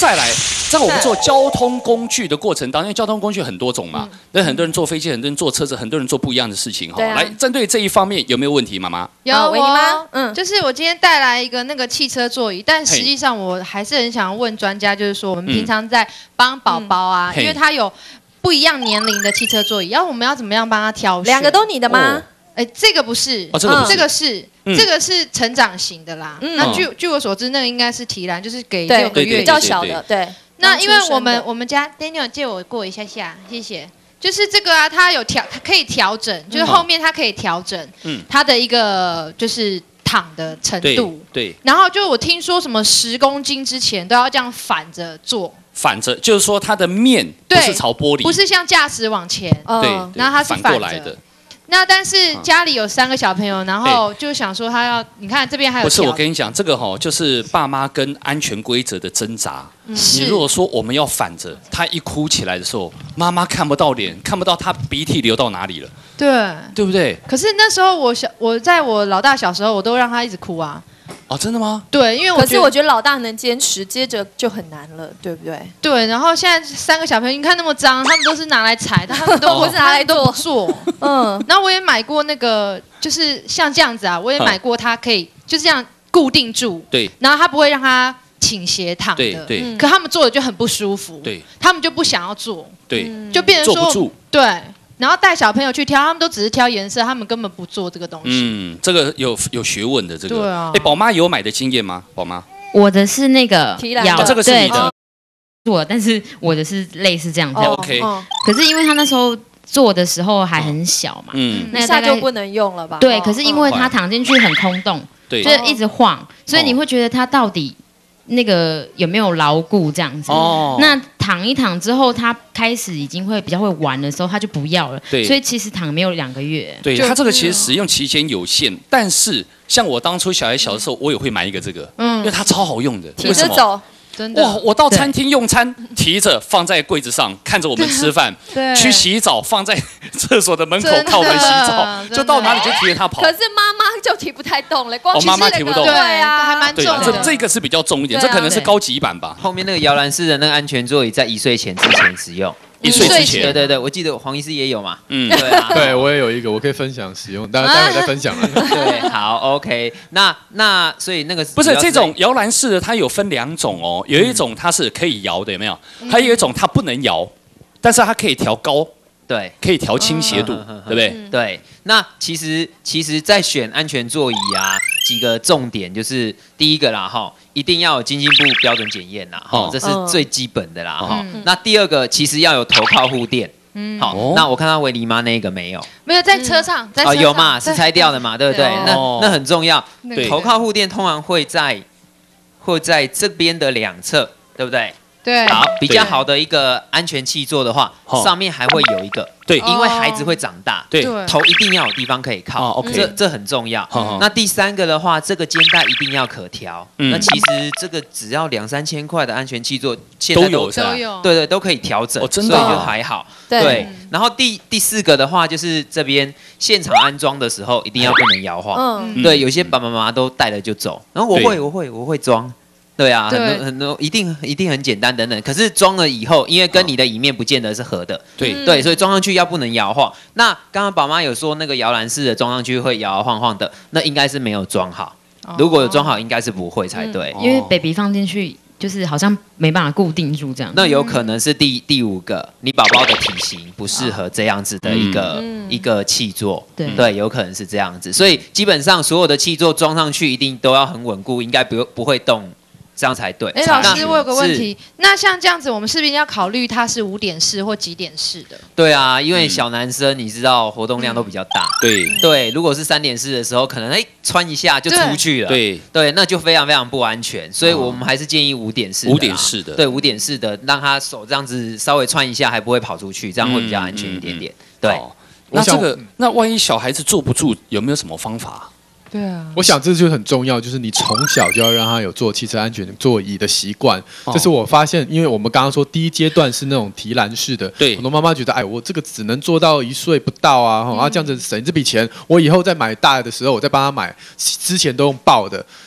再来，在我们做交通工具的过程当中，因为交通工具很多种嘛，那很多人坐飞机，很多人坐车子，很多人做不一样的事情哈。来，针对这一方面有没有问题，妈妈？ 有维尼妈， 就是我今天带来一个那个汽车座椅，但实际上我还是很想问专家，就是说我们平常在帮宝宝啊，因为他有不一样年龄的汽车座椅，我们要怎么样帮他挑选？ 2个都你的吗？ 这个不是，这个是成长型的啦。那据我所知，那个应该是提篮，就是给6个月比较小的。对。 那因为我们家 Daniel 借我过一下下，谢谢。就是这个啊，它可以调整，就是后面它可以调整，它的一个就是躺的程度。 对。 然后就我听说什么10公斤之前都要这样反着坐。 反着就是说它的面不是朝玻璃， 不是像驾驶往前。 对。 然后它是反过来的。 那但是家里有3个小朋友，然后就想说他要，你看这边还有。 不是，我跟你讲，这个就是爸妈跟安全规则的挣扎。你如果说我们要反着，他一哭起来的时候，妈妈看不到脸，看不到他鼻涕流到哪里了。对不对？ 可是那时候我在我老大小时候，我都让他一直哭啊。 哦，真的吗？ 对，因为可是我觉得老大能坚持，接着就很难了，对不对？ 对，然后现在3个小朋友，你看那么脏，他们都是拿来踩，他们都不是拿来做。然后我也买过那个，就是像这样子啊，我也买过，它可以就这样固定住。 对。 然后它不会让它倾斜躺的。 对。 可他们做的就很不舒服。 对。 他们就不想要做。 对。 就变成说。 坐不住。 对。然后带小朋友去挑，他们都只是挑颜色，他们根本不做这个东西。 这个有学问的这个。 对啊。 宝妈有买的经验吗？宝妈？ 我的是那个摇，这个是你的。 但是我的是类似这样子。 OK。 可是因为他那时候做的时候还很小嘛， 那大概就不能用了吧？ 对。可是因为他躺进去很空洞，就是一直晃，所以你会觉得他到底那个有没有牢固这样子？那躺一躺之后，他开始已经会比较会玩的时候，他就不要了。对，所以其实躺没有2个月。 对，他这个其实使用期间有限，但是像我当初小孩小的时候，我也会买一个这个，因为它超好用的。 提着走。 真的哇！我到餐厅用餐，提着放在柜子上，看着我们吃饭。 对。 去洗澡，放在厕所的门口靠门洗澡，就到哪里就提着它跑。 可是妈妈就提不太动了，光妈妈提不动。 对啊， 还蛮重的。 这个是比较重一点，这可能是高级版吧。 后面那个摇篮式的那个安全座椅，在1岁前之前使用。 1岁之前， 对，我记得黄医师也有嘛。 对啊，对我也有一个，我可以分享使用，待会再分享了。 对，好 ，OK， 那所以那个不是这种摇篮式的，它有分2种哦，有一种它是可以摇的，有没有？还有一种它不能摇，但是它可以调高， 对， 可以调倾斜度，对不对？ 对，那其实在选安全座椅啊，几个重点就是第一个啦，一定要有经济部标准检验啦，这是最基本的啦，那第二个其实要有头靠护垫。那我看到维尼妈那个没有在车上， 有嘛，是拆掉的嘛，对不对？那很重要，头靠护垫通常会在这边的2侧，对不对？ 对。 好，比较好的一个安全气座的话，上面还会有一个， 对， 因为孩子会长大， 对， 头一定要有地方可以靠，这很重要。那第3个的话，这个肩带一定要可调。那其实这个只要2-3千块的安全气座，现在都有，对，都可以调整，所以就还好。对。然后第4个的话，就是这边现场安装的时候，一定要不能摇晃。对，有些爸爸妈妈都带了就走，然后我会装。对啊，很多一定很简单等等，可是装了以后，因为跟你的椅面不见得是合的，对，所以装上去要不能摇晃。那刚刚宝妈有说那个摇篮式的装上去会摇摇晃晃的，那应该是没有装好。如果有装好，应该是不会才对。 因为 baby 放进去就是好像没办法固定住这样。 那有可能是第5个，你宝宝的体型不适合这样子的一个气座，对，有可能是这样子。所以基本上所有的气座装上去一定都要很稳固，应该不会动。这样才对。 老师，我有个问题，那像这样子，我们是不是要考虑它是5点式或几点式的？ 对啊，因为小男生你知道活动量都比较大，对，如果是3点式的时候，可能穿一下就出去了，对，那就非常非常不安全，所以我们还是建议5点式的，对，5点式的，让他手这样子稍微穿一下，还不会跑出去，这样会比较安全一点点。对， 那万一小孩子坐不住，有没有什么方法？ 对啊， 我想这就很重要，就是你从小就要让他有坐汽车安全座椅的习惯。这是我发现，因为我们刚刚说第一阶段是那种提篮式的， 对， 很多妈妈觉得，哎，我这个只能做到1岁不到啊，然后这样子省这笔钱，我以后再买大的时候，我再帮他买，之前都用抱的。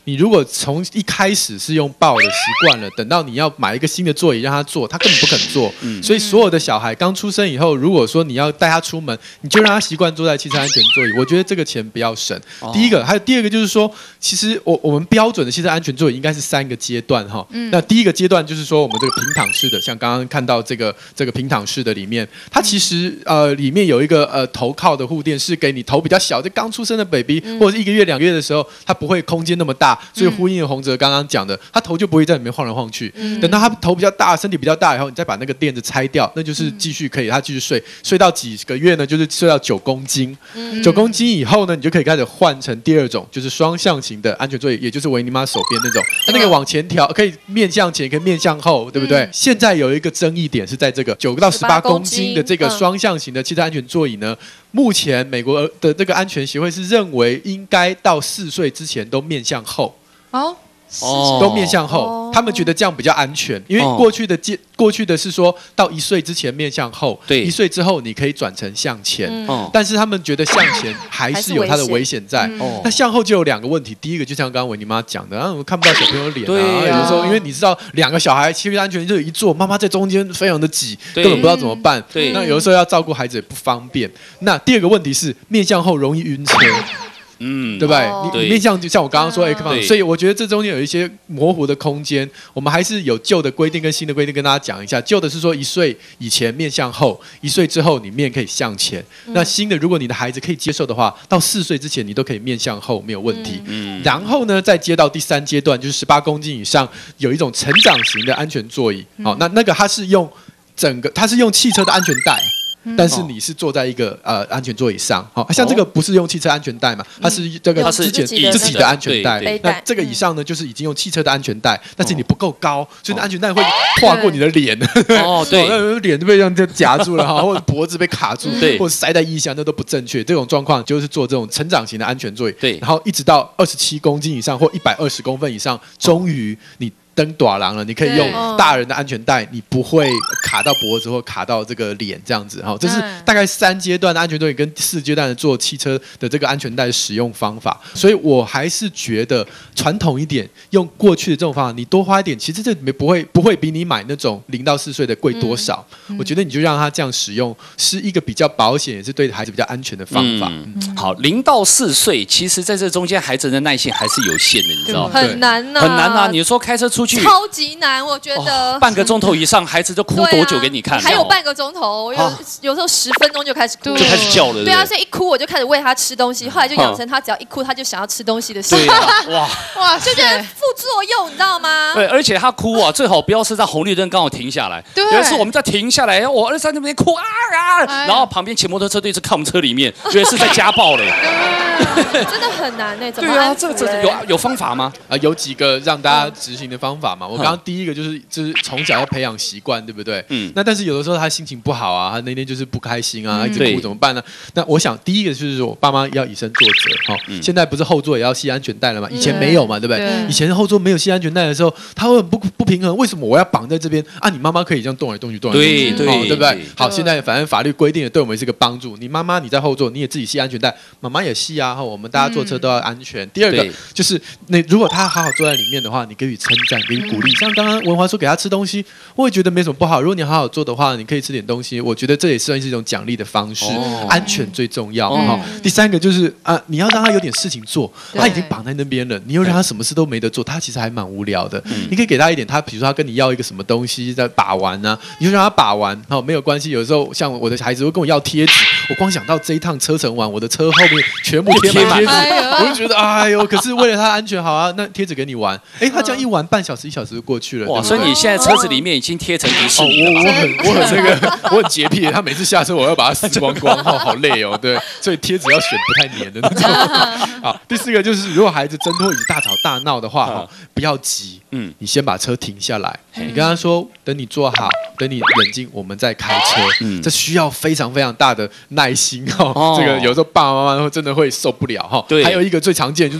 你如果从一开始是用抱的习惯了，等到你要买一个新的座椅让他坐，他根本不肯坐。所以所有的小孩刚出生以后，如果说你要带他出门，你就让他习惯坐在汽车安全座椅。我觉得这个钱不要省。第一个，还有第二个就是说，其实我们标准的汽车安全座椅应该是3个阶段哈。那第一个阶段就是说我们这个平躺式的，像刚刚看到这个平躺式的里面，它其实里面有一个头靠的护垫，是给你头比较小，就刚出生的 baby 或者是1个月2个月的时候，它不会空间那么大，所以呼应了洪哲刚刚讲的，他头就不会在里面晃来晃去。等到他头比较大，身体比较大以后，你再把那个垫子拆掉，那就是继续可以他继续睡到几个月呢，就是睡到9公斤。9公斤以后呢，你就可以开始换成第二种，就是双向型的安全座椅，也就是维尼妈手边那种，它那个往前调，可以面向前，可以面向后，对不对？现在有一个争议点是在这个9到18公斤的这个双向型的汽车安全座椅呢，目前美国的这个安全协会是认为应该到4岁之前都面向后。都面向后，他们觉得这样比较安全，因为过去的是说到1岁之前面向后，1岁之后你可以转成向前，但是他们觉得向前还是有它的危险在。那向后就有2个问题，第一个就像刚刚维尼妈讲的，我们看不到小朋友脸啊，有的时候因为你知道2个小孩汽车安全就一坐，妈妈在中间非常的挤，根本不知道怎么办。那有的时候要照顾孩子也不方便。那第二个问题是面向后容易晕车。对不对？你面向就像我刚刚说 X 方，所以我觉得这中间有一些模糊的空间，我们还是有旧的规定跟新的规定跟大家讲一下。旧的是说1岁以前面向后，1岁之后你面可以向前。那新的，如果你的孩子可以接受的话，到4岁之前你都可以面向后，没有问题。然后呢，再接到第3阶段，就是18公斤以上，有一种成长型的安全座椅。好，那个它是用汽车的安全带。但是你是坐在一个安全座椅上，好像这个不是用汽车安全带嘛，它是这个自己的安全带。那这个以上呢，就是已经用汽车的安全带，但是你不够高，所以安全带会跨过你的脸。对，脸就被这样夹住了哈，或者脖子被卡住，或者塞在衣箱，那都不正确。这种状况就是做这种成长型的安全座椅。对，然后一直到27公斤以上或120公分以上，终于你登大人了，你可以用大人的安全带，你不会卡到脖子或卡到这个脸这样子。这是大概3阶段的安全座椅跟4阶段的做汽车的这个安全带的使用方法。所以我还是觉得传统一点，用过去的这种方法，你多花一点，其实这不会比你买那种0到4岁的贵多少。我觉得你就让他这样使用，是一个比较保险，也是对孩子比较安全的方法。 好，0到4岁，其实在这中间孩子的耐性还是有限的，你知道吗？ 很难很难啊！你说开车出去超级难，我觉得半个钟头以上，孩子就哭多久给你看？ 还有半个钟头，有时候10分钟就开始哭， 就开始叫了。 对啊，所以一哭我就开始喂他吃东西，后来就养成他只要一哭他就想要吃东西的习惯。哇，就是副作用，你知道吗？ 对，而且他哭啊，最好不要是在红绿灯刚好停下来。有一次我们在停下来，我儿子在那边哭啊，然后旁边骑摩托车队是看我们车里面，觉得是在家暴嘞。 真的很难呢，怎么安抚？ 这有方法吗？ 有几个让大家执行的方法嘛。我刚刚第一个就是从小要培养习惯，对不对？那但是有的时候他心情不好啊，他那天就是不开心啊，一直哭怎么办呢？那我想第一个就是说，爸妈要以身作则。现在不是后座也要系安全带了吗？以前没有嘛，对不对？以前后座没有系安全带的时候，他会很不平衡。为什么我要绑在这边啊？你妈妈可以这样动来动去，对不对？好，现在反正法律规定的，对我们是个帮助。你妈妈你在后座，你也自己系安全带，妈妈也系啊。我们大家坐车都要安全。第二个就是如果他好好坐在里面的话，你给予称赞，给予鼓励。像刚刚文华说给他吃东西，我也觉得没什么不好。如果你好好做的话，你可以吃点东西，我觉得这也算是一种奖励的方式。安全最重要。第3个就是你要让他有点事情做，他已经绑在那边了，你又让他什么事都没得做，他其实还蛮无聊的。你可以给他一点，比如说他跟你要一个什么东西在把玩啊，你就让他把玩，没有关系。有时候像我的孩子会跟我要贴纸，我光想到这一趟车程完，我的车后面全部贴满贴纸，我就觉得哎呦，可是为了他安全，好啊，那贴纸给你玩。他这样一玩半小时1小时就过去了。 哇，所以你现在车子里面已经贴成迪士尼了。 我很洁癖，他每次下车我要把它撕光光，好累哦。对，所以贴纸要选不太黏的那种。好，第4个就是，如果孩子挣脱椅子大吵大闹的话，不要急，你先把车停下来，你跟他说，等你坐好，等你冷静，我们再开车。这需要非常非常大的耐心哦。这个有时候爸爸妈妈真的会受不了哈。还有一个最常见就是，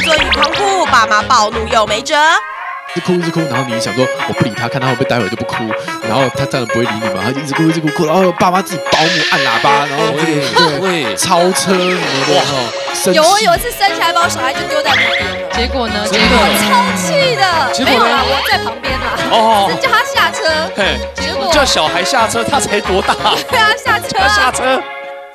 宝宝坐安全座椅狂哭，爸妈暴怒又没辙。 一直哭，然后你想说我不理他，看他会不会待会就不哭，然后他当然不会理你嘛，他一直哭，然后爸妈自己保姆按喇叭，然后对超车什么的哈。 有一次生下来把我小孩就丢在旁边了， 结果呢？ 超气的，没有啦，我在旁边啦，是叫他下车， 结果叫小孩下车，他才多大？ 对啊，下车。